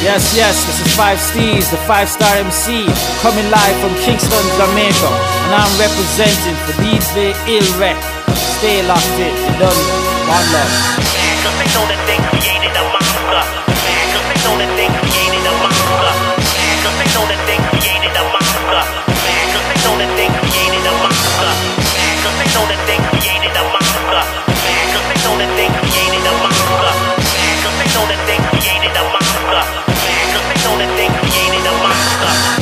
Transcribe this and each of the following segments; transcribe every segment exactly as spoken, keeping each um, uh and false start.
Yes, yes, this is Five Steez, the five-star M C, coming live from Kingston, Jamaica, and I'm representing for D J Illrec. Stay locked in, you done, one love. Cause they know that they created a monster. Cause they know that they created a monster. Cause they know that they created a monster. Cause they know that they created a monster. Cause they know that they created a monster. Cause they know that they created a monster. Cause they know that they created a monster. Cause they know that they created a monster.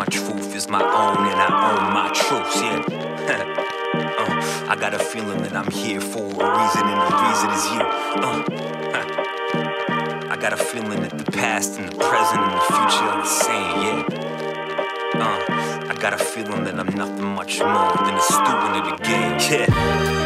my truth is my own and I own my truths, yeah. uh, I got a feeling that I'm here for a reason and the reason is you. Uh, I got a feeling that the past and the present and the future are the same, yeah. Uh, I got a feeling that I'm nothing much more than a student of the game, yeah.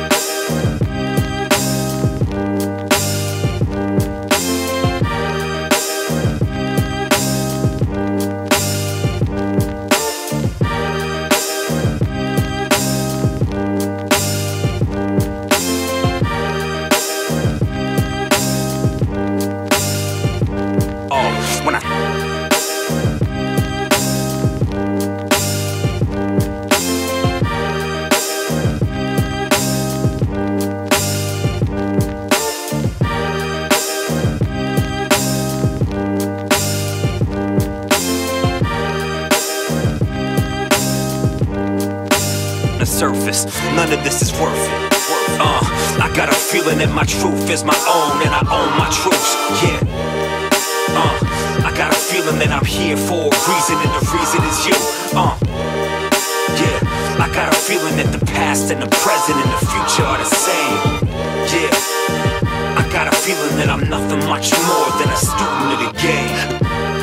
Surface, none of this is worth it. Uh, I got a feeling that my truth is my own and I own my truths, yeah. Uh, I got a feeling that I'm here for a reason and the reason is you. Uh, yeah, I got a feeling that the past and the present and the future are the same, yeah. I got a feeling that I'm nothing much more than a student of the game.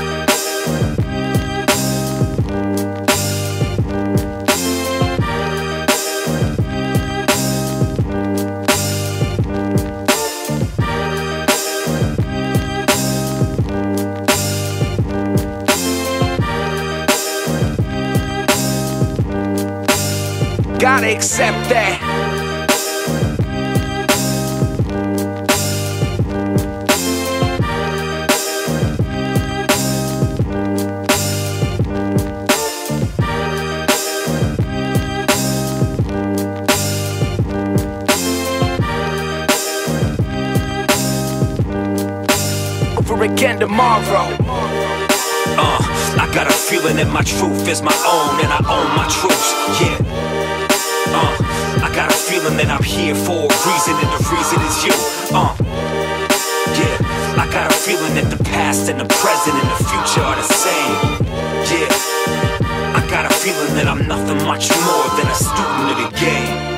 Gotta accept that. Over again tomorrow. Uh, I got a feeling that my truth is my own and I own my truths, yeah. Uh, I got a feeling that I'm here for a reason and the reason is you. Uh, yeah, I got a feeling that the past and the present and the future are the same. Yeah, I got a feeling that I'm nothing much more than a student of the game.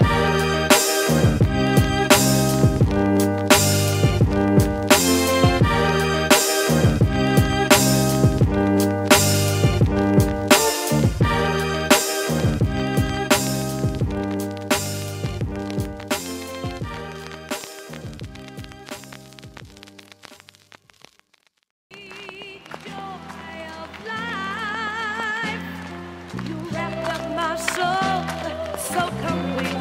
So come we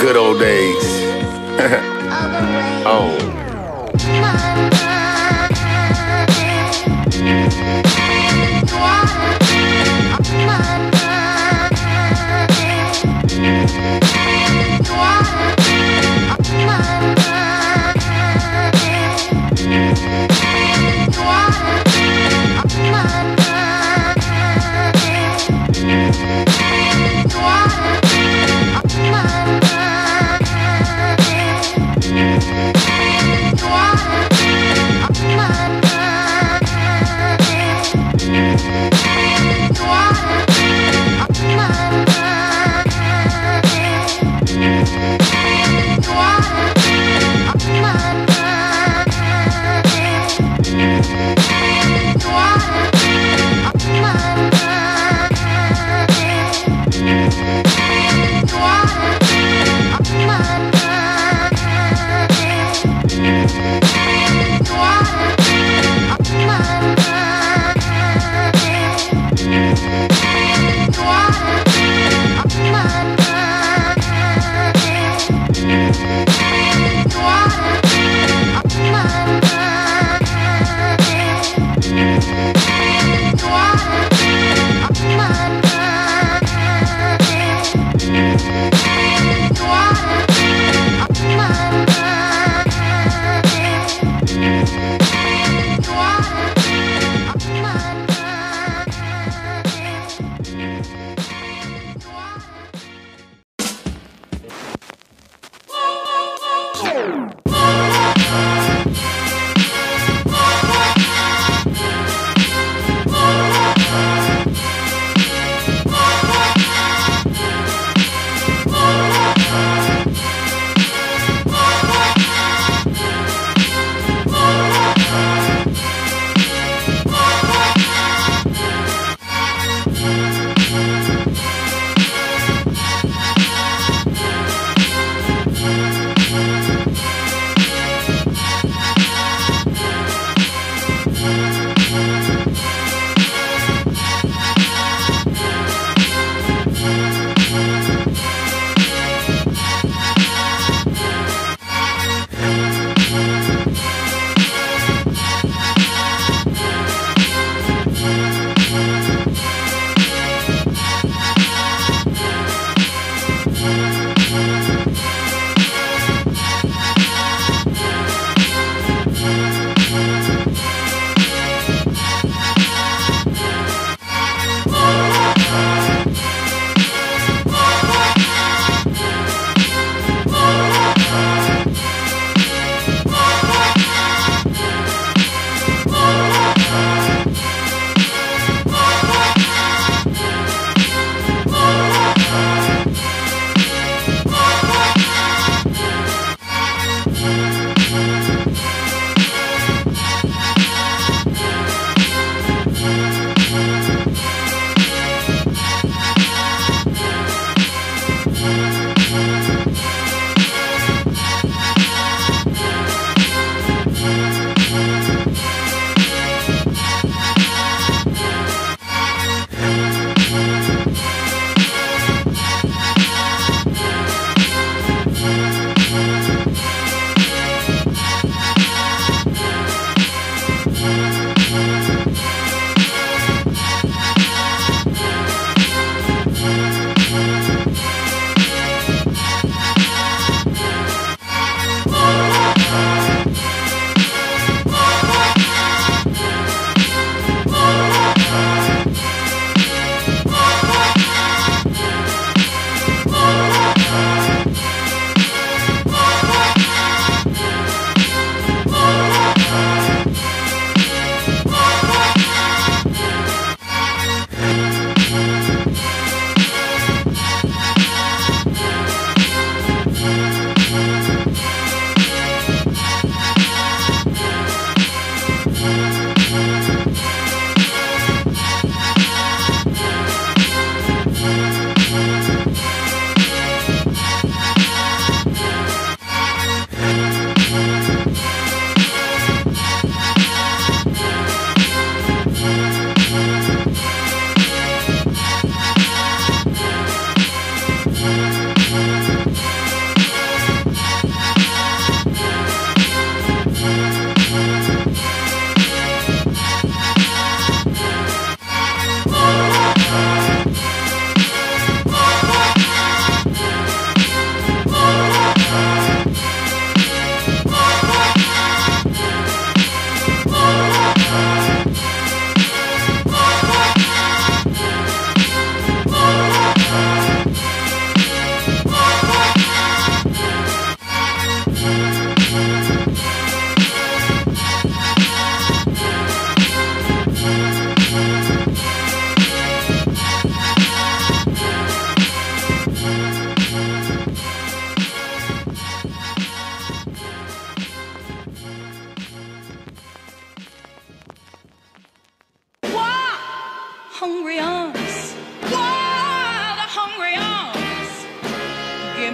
good old days. Oh.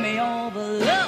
away all the love